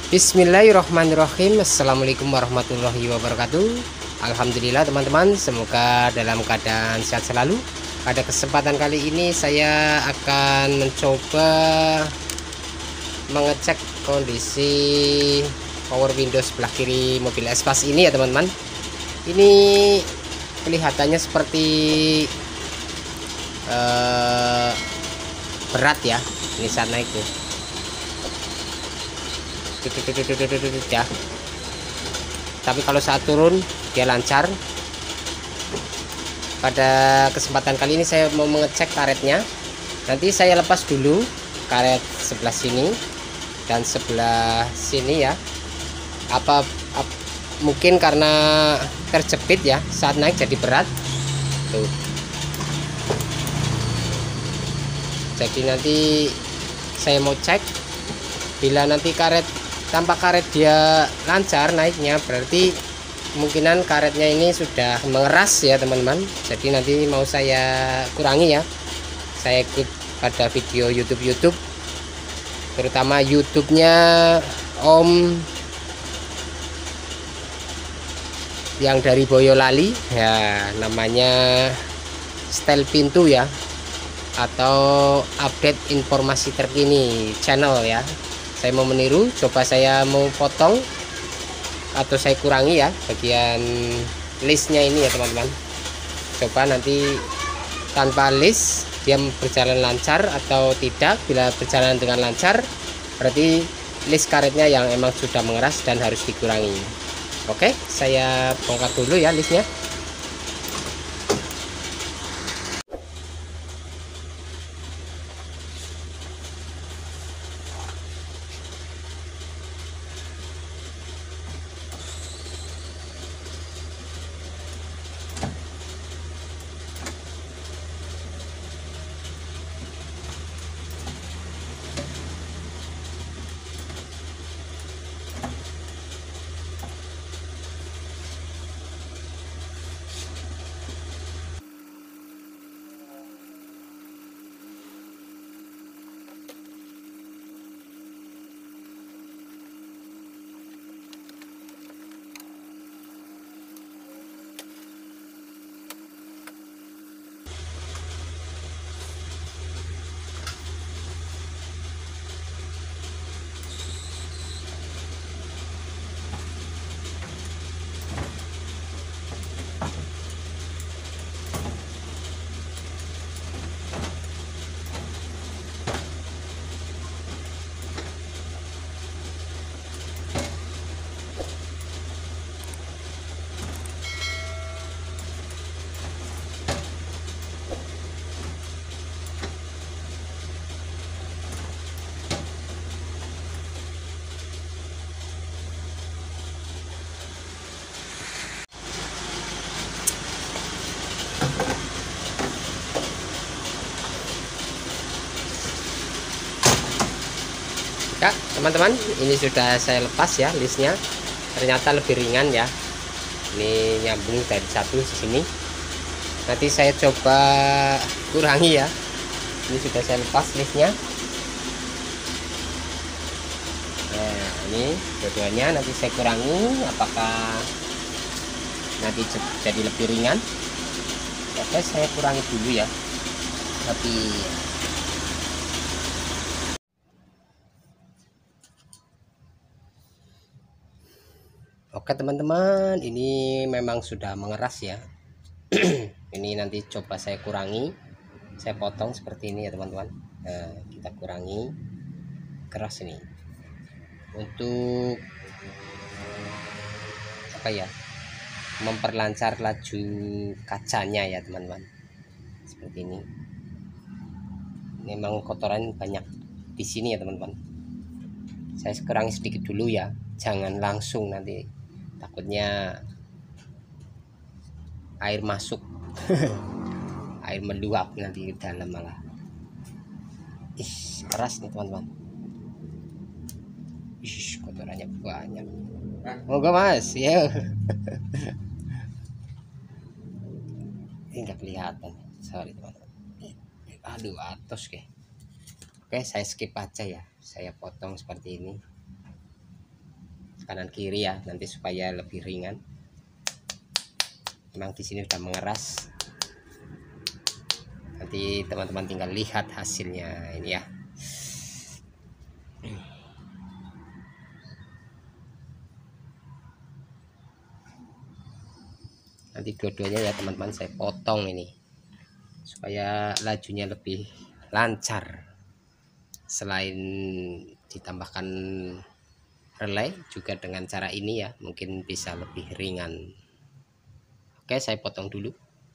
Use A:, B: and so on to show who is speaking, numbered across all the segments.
A: Bismillahirrahmanirrahim. Assalamualaikum warahmatullahi wabarakatuh. Alhamdulillah teman-teman, semoga dalam keadaan sehat selalu. Pada kesempatan kali ini saya akan mencoba mengecek kondisi power window sebelah kiri mobil Espas ini ya teman-teman. Ini kelihatannya seperti berat ya, ini saat naik tuh ya, tapi kalau saat turun dia lancar. Pada kesempatan kali ini saya mau mengecek karetnya. Nanti saya lepas dulu karet sebelah sini dan sebelah sini ya. Mungkin karena terjepit ya, saat naik jadi berat tuh. Jadi nanti saya mau cek, bila nanti tanpa karet dia lancar naiknya, berarti kemungkinan karetnya ini sudah mengeras ya teman-teman. Jadi nanti mau saya kurangi ya. Saya ikut pada video YouTube, terutama YouTube-nya Om yang dari Boyolali ya, namanya Style Pintu ya, atau update informasi terkini channel ya. Saya mau meniru, coba saya mau potong atau saya kurangi ya bagian listnya ini ya teman-teman. Coba nanti tanpa list dia berjalan lancar atau tidak. Bila berjalan dengan lancar, berarti list karetnya yang emang sudah mengeras dan harus dikurangi. Oke, saya bongkar dulu ya listnya. Ya teman-teman, ini sudah saya lepas ya listnya. Ternyata lebih ringan ya, ini nyambung dari satu di sini. Nanti saya coba kurangi ya. Ini sudah saya lepas listnya. Nah ini dua-duanya nanti saya kurangi, apakah nanti jadi lebih ringan. Oke, saya kurangi dulu ya. Tapi oke teman-teman, ini memang sudah mengeras ya. Ini nanti coba saya kurangi, saya potong seperti ini ya teman-teman. Nah, kita kurangi keras ini untuk apa ya, memperlancar laju kacanya ya teman-teman. Seperti ini. Memang kotoran banyak di sini ya teman-teman. Saya kurangi sedikit dulu ya, jangan langsung, nanti takutnya air masuk. Air meluap nanti ke dalam malah. Keras nih teman-teman. Kotorannya banyak. Moga mas ya. Ini nggak kelihatan, sorry teman-teman. Aduh atos ke. Oke, saya skip aja ya, saya potong seperti ini. kanan kiri ya, nanti supaya lebih ringan. Memang di sini udah mengeras, nanti teman-teman tinggal lihat hasilnya ini ya. Nanti dua-duanya ya teman-teman saya potong ini supaya lajunya lebih lancar. Selain ditambahkan relay juga dengan cara ini ya, mungkin bisa lebih ringan. Oke, saya potong dulu.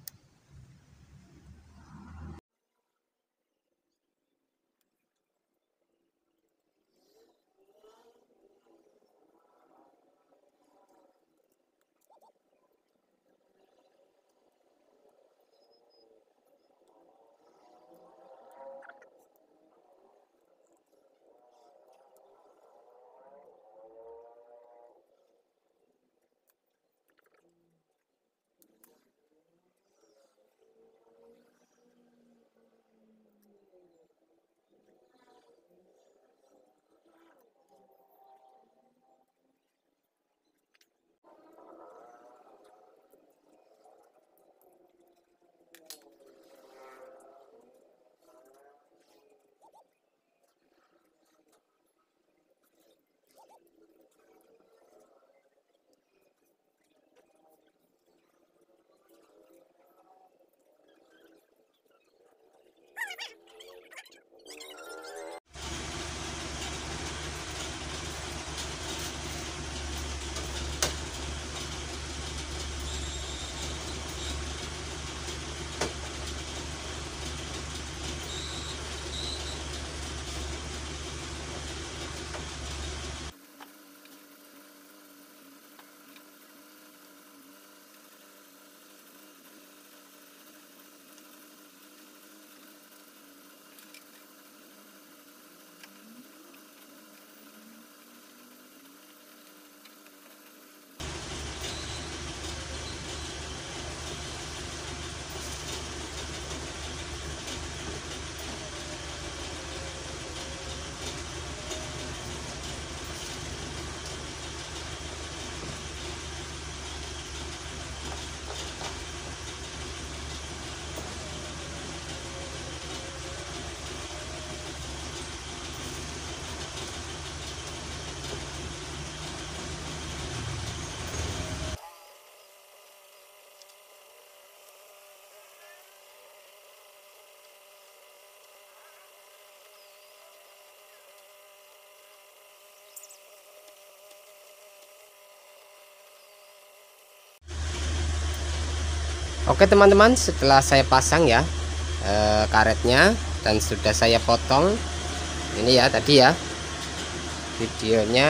A: Oke teman-teman, setelah saya pasang ya karetnya dan sudah saya potong ini ya, tadi ya videonya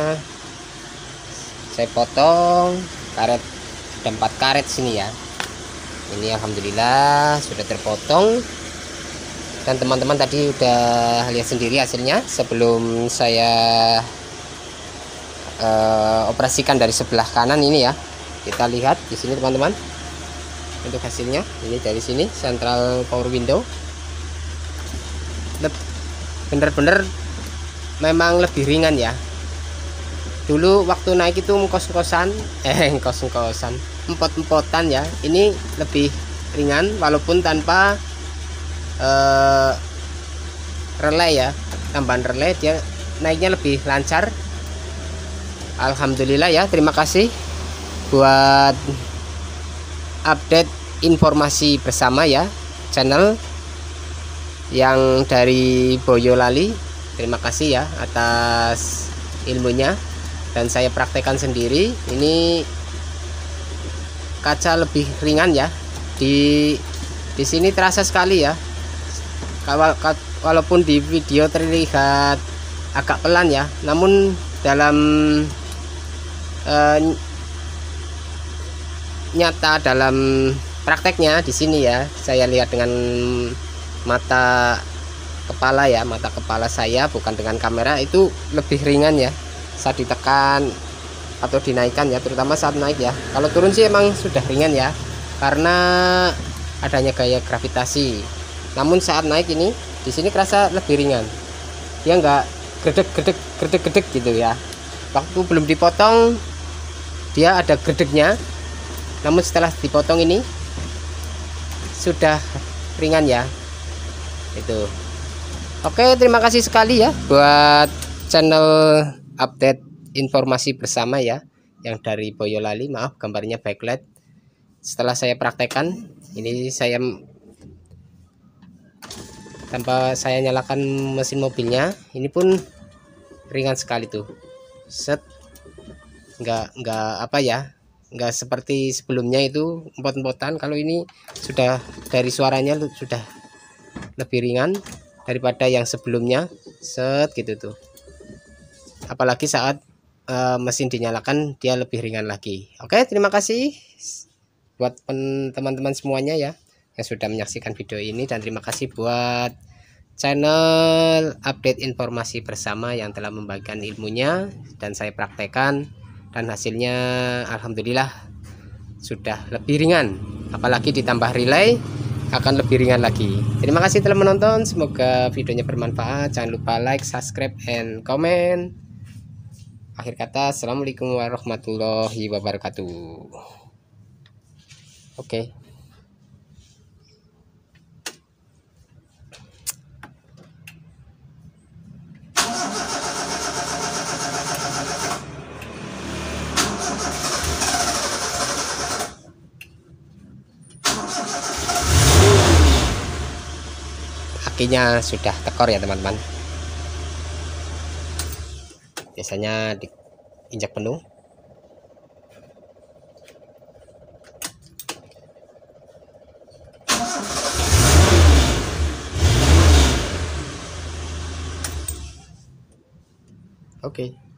A: saya potong karet, ada 4 karet sini ya. Ini alhamdulillah sudah terpotong, dan teman-teman tadi udah lihat sendiri hasilnya sebelum saya operasikan dari sebelah kanan ini ya. Kita lihat di sini teman-teman untuk hasilnya. Ini dari sini central power window bener-bener memang lebih ringan ya. Dulu waktu naik itu kos-kosan empot-empotan ya. Ini lebih ringan walaupun tanpa relay ya, tambahan relay dia naiknya lebih lancar. Alhamdulillah ya. Terima kasih buat update informasi bersama ya, channel yang dari Boyolali. Terima kasih ya atas ilmunya, dan saya praktekkan sendiri. Ini kaca lebih ringan ya, di sini terasa sekali ya. Walaupun di video terlihat agak pelan ya, namun dalam nyata dalam prakteknya di sini ya, saya lihat dengan mata kepala ya, mata kepala saya, bukan dengan kamera, itu lebih ringan ya saat ditekan atau dinaikkan ya, terutama saat naik ya. Kalau turun sih emang sudah ringan ya karena adanya gaya gravitasi, namun saat naik ini di sini kerasa lebih ringan, dia nggak gredek gitu ya. Waktu belum dipotong dia ada gredegnya, namun setelah dipotong ini sudah ringan ya. Itu. Oke, terima kasih sekali ya buat channel update informasi bersama ya, yang dari Boyolali. Maaf gambarnya backlight. Setelah saya praktekkan, ini saya tanpa saya nyalakan mesin mobilnya, ini pun ringan sekali tuh. Set, nggak apa ya, nggak seperti sebelumnya itu empot-empotan. Kalau ini sudah dari suaranya sudah lebih ringan daripada yang sebelumnya. Set gitu tuh. Apalagi saat mesin dinyalakan dia lebih ringan lagi. Oke, terima kasih buat teman-teman semuanya ya yang sudah menyaksikan video ini, dan terima kasih buat channel update informasi bersama yang telah membagikan ilmunya dan saya praktekkan, dan hasilnya alhamdulillah sudah lebih ringan, apalagi ditambah relay akan lebih ringan lagi. Terima kasih telah menonton, semoga videonya bermanfaat. Jangan lupa like, subscribe, and comment. Akhir kata, assalamualaikum warahmatullahi wabarakatuh. Oke. Akinya sudah tekor ya teman-teman, biasanya diinjak penuh. Oke.